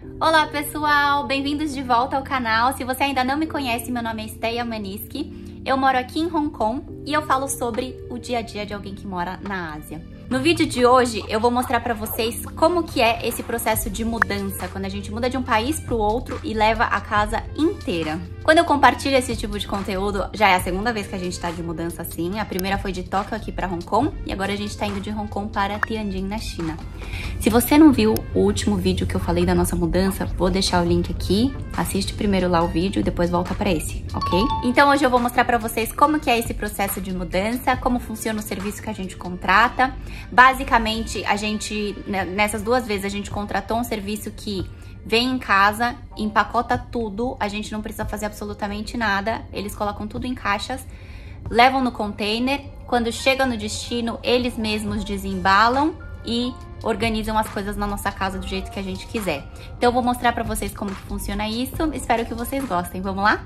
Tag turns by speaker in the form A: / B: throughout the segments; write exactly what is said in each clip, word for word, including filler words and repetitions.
A: Olá pessoal, bem-vindos de volta ao canal. Se você ainda não me conhece, meu nome é Steia Maniski. Eu moro aqui em Hong Kong e eu falo sobre o dia a dia de alguém que mora na Ásia. No vídeo de hoje eu vou mostrar pra vocês como que é esse processo de mudança, quando a gente muda de um país pro outro e leva a casa inteira. Quando eu compartilho esse tipo de conteúdo, já é a segunda vez que a gente tá de mudança assim. A primeira foi de Tóquio aqui pra Hong Kong e agora a gente tá indo de Hong Kong para Tianjin, na China. Se você não viu o último vídeo que eu falei da nossa mudança, vou deixar o link aqui. Assiste primeiro lá o vídeo e depois volta pra esse, ok? Então hoje eu vou mostrar pra vocês como que é esse processo de mudança, como funciona o serviço que a gente contrata. Basicamente, a gente, nessas duas vezes, a gente contratou um serviço que vem em casa, empacota tudo, a gente não precisa fazer absolutamente nada, eles colocam tudo em caixas, levam no container, quando chega no destino, eles mesmos desembalam e organizam as coisas na nossa casa do jeito que a gente quiser. Então eu vou mostrar pra vocês como que funciona isso, espero que vocês gostem, vamos lá?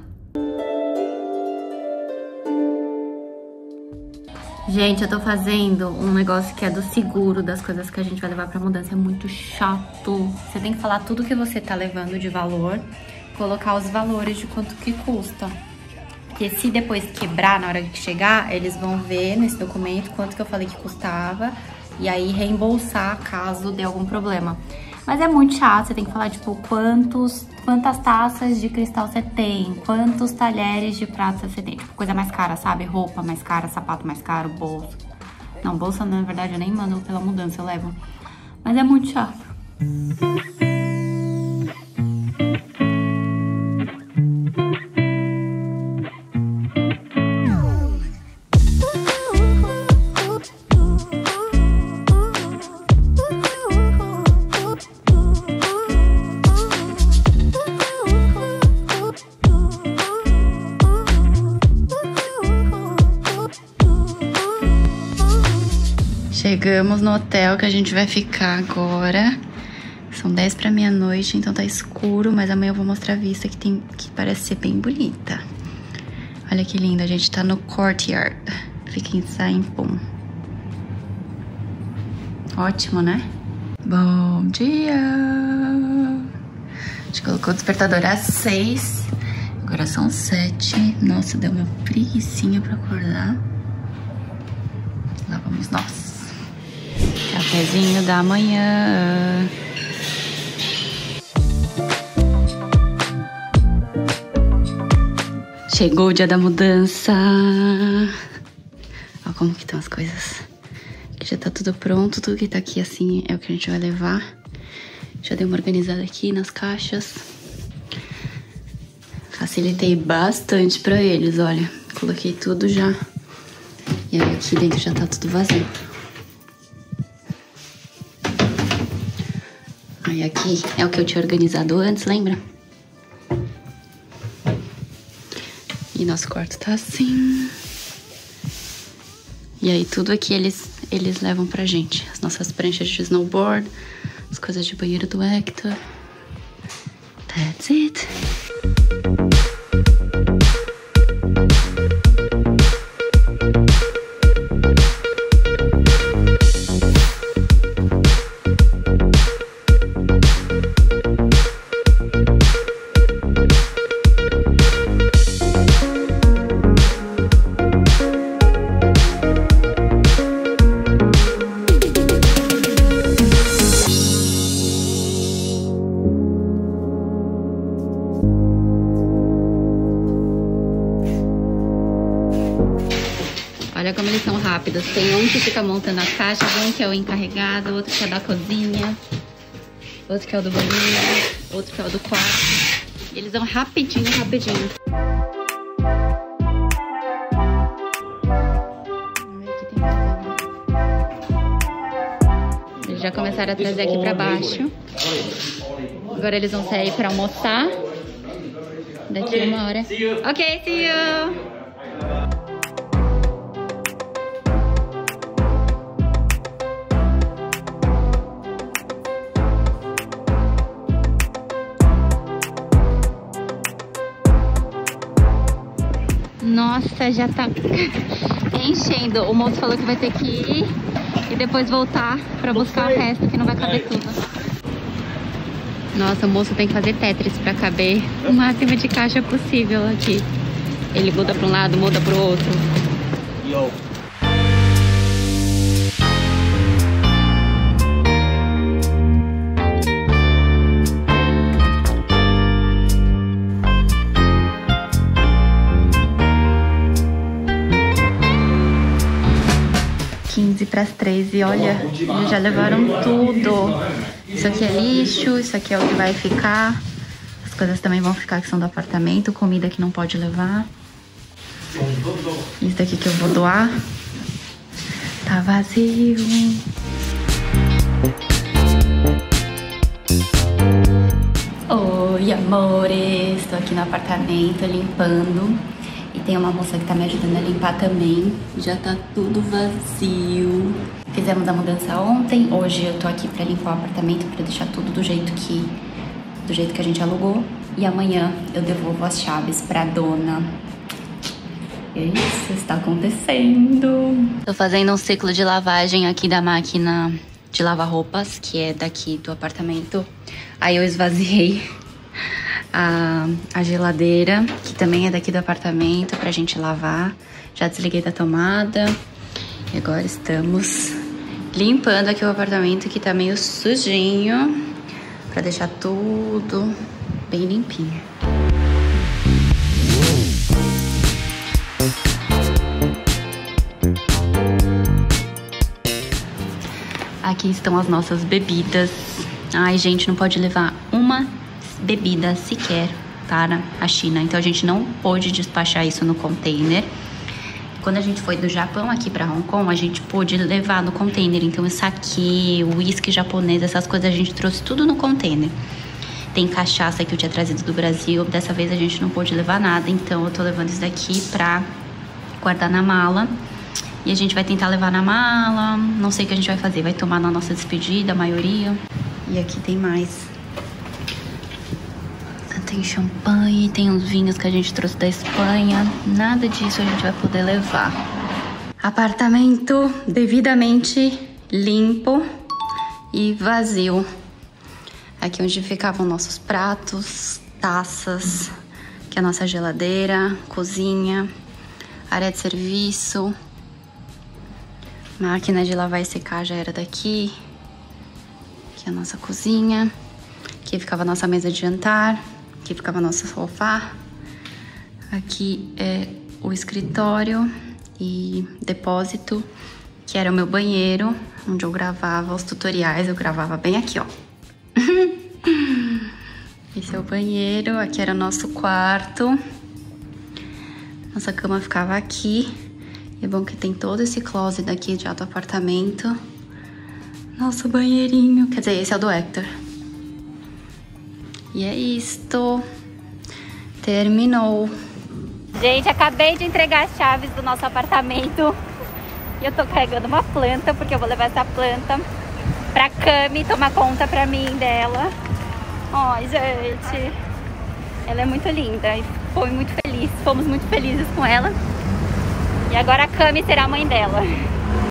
A: Gente, eu tô fazendo um negócio que é do seguro das coisas que a gente vai levar pra mudança. É muito chato. Você tem que falar tudo que você tá levando de valor, colocar os valores de quanto que custa. Porque se depois quebrar na hora que chegar, eles vão ver nesse documento quanto que eu falei que custava e aí reembolsar caso dê algum problema. Mas é muito chato, você tem que falar, tipo, quantos, quantas taças de cristal você tem, quantos talheres de prata você tem. Tipo, coisa mais cara, sabe? Roupa mais cara, sapato mais caro, bolsa. Não, bolsa, na verdade, eu nem mando pela mudança, eu levo. Mas é muito chato. Chegamos no hotel que a gente vai ficar agora. São dez para meia-noite, então tá escuro, mas amanhã eu vou mostrar a vista que, tem, que parece ser bem bonita. Olha que linda, a gente tá no courtyard. Fica em Saimpum. Ótimo, né? Bom dia! A gente colocou o despertador às seis. Agora são sete. Nossa, deu uma preguicinha pra acordar. Lá vamos nós. Cafezinho da manhã. Chegou o dia da mudança. Olha como que estão as coisas. Aqui já tá tudo pronto. Tudo que tá aqui assim é o que a gente vai levar. Já dei uma organizada aqui nas caixas. Facilitei bastante pra eles, olha. Coloquei tudo já. E aí aqui dentro já tá tudo vazio. Aí aqui é o que eu tinha organizado antes, lembra? E nosso quarto tá assim. E aí tudo aqui eles, eles levam pra gente. As nossas pranchas de snowboard, as coisas de banheiro do Hector. That's it. Olha como eles são rápidos. Tem um que fica montando as caixas, um que é o encarregado, outro que é da cozinha, outro que é o do banheiro, outro que é o do quarto. Eles vão rapidinho, rapidinho. Eles já começaram a trazer aqui pra baixo. Agora eles vão sair pra almoçar. Daqui a uma hora. Ok, see you! Nossa, já tá enchendo. O moço falou que vai ter que ir e depois voltar pra buscar o resto, que não vai caber tudo. Nossa, o moço tem que fazer Tetris pra caber o máximo de caixa possível aqui. Ele muda pra um lado, muda pro outro. Yo. quinze para as treze, olha, eles já levaram tudo. Isso aqui é lixo, isso aqui é o que vai ficar. As coisas também vão ficar que são do apartamento, comida que não pode levar. Isso daqui que eu vou doar. Tá vazio. Oi, amores, tô aqui no apartamento limpando. E tem uma moça que tá me ajudando a limpar também. Já tá tudo vazio. Fizemos a mudança ontem. Hoje eu tô aqui pra limpar o apartamento, pra deixar tudo do jeito que, do jeito que a gente alugou. E amanhã eu devolvo as chaves pra dona. E é isso, está acontecendo. Tô fazendo um ciclo de lavagem aqui da máquina de lavar roupas, que é daqui do apartamento. Aí eu esvaziei A, a geladeira, que também é daqui do apartamento, pra gente lavar. Já desliguei da tomada. E agora estamos limpando aqui o apartamento, que tá meio sujinho, pra deixar tudo bem limpinho. Aqui estão as nossas bebidas. Ai, gente, não pode levar uma bebida sequer para a China. Então a gente não pôde despachar isso no container. Quando a gente foi do Japão aqui para Hong Kong, a gente pôde levar no container. Então o saquê, o uísque japonês, essas coisas a gente trouxe tudo no container. Tem cachaça que eu tinha trazido do Brasil. Dessa vez a gente não pôde levar nada. Então eu tô levando isso daqui pra guardar na mala. E a gente vai tentar levar na mala. Não sei o que a gente vai fazer. Vai tomar na nossa despedida, a maioria. E aqui tem mais. Tem champanhe, tem uns vinhos que a gente trouxe da Espanha. Nada disso a gente vai poder levar. Apartamento devidamente limpo e vazio. Aqui onde ficavam nossos pratos, taças. Aqui a nossa geladeira, cozinha, área de serviço. Máquina de lavar e secar já era daqui. Aqui a nossa cozinha. Aqui ficava a nossa mesa de jantar. Aqui ficava nosso sofá. Aqui é o escritório e depósito, que era o meu banheiro, onde eu gravava os tutoriais. Eu gravava bem aqui, ó. Esse é o banheiro. Aqui era o nosso quarto. Nossa cama ficava aqui. E é bom que tem todo esse closet aqui já do apartamento. Nosso banheirinho. Quer dizer, esse é o do Hector. E é isto. Terminou. Gente, acabei de entregar as chaves do nosso apartamento. E eu tô carregando uma planta, porque eu vou levar essa planta pra Cami tomar conta pra mim dela. Ai, gente. Ela é muito linda e foi muito feliz. Fomos muito felizes com ela. E agora a Cami será a mãe dela.